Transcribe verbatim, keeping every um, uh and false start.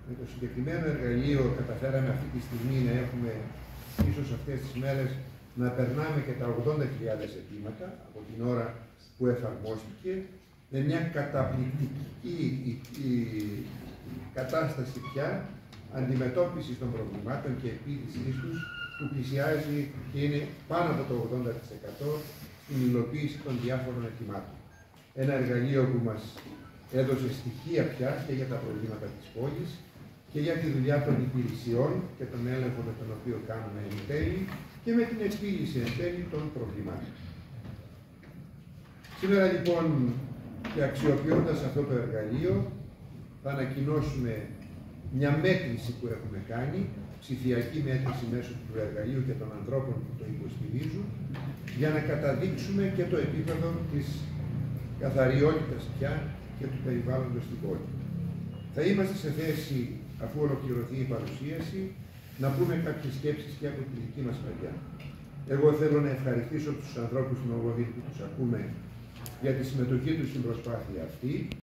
Με το συγκεκριμένο εργαλείο καταφέραμε αυτή τη στιγμή να έχουμε ίσως αυτές τις μέρες να περνάμε και τα ογδόντα χιλιάδες αιτήματα από την ώρα που εφαρμόστηκε, με μια καταπληκτική η, η, η κατάσταση πια αντιμετώπισης των προβλημάτων και επίλυσης τους, που πλησιάζει και είναι πάνω από το ογδόντα τοις εκατό στην υλοποίηση των διάφορων αιτημάτων. Ένα εργαλείο που μας έδωσε στοιχεία πια και για τα προβλήματα της πόλης και για τη δουλειά των υπηρεσιών και τον έλεγχο με τον οποίο κάνουμε εν τέλει και με την επίλυση εν τέλει των προβλημάτων. Σήμερα λοιπόν, και αξιοποιώντας αυτό το εργαλείο, θα ανακοινώσουμε μια μέτρηση που έχουμε κάνει, ψηφιακή μέτρηση μέσω του εργαλείου και των ανθρώπων που το υποστηρίζουν, για να καταδείξουμε και το επίπεδο της καθαριότητας πια και του περιβάλλοντος στην πόλη. Θα είμαστε σε θέση, αφού ολοκληρωθεί η παρουσίαση, να πούμε κάποιες σκέψεις και από τη δική μας μεριά. Εγώ θέλω να ευχαριστήσω τους ανθρώπους του Νοβοδίτη που τους ακούμε για τη συμμετοχή τους στην προσπάθεια αυτή.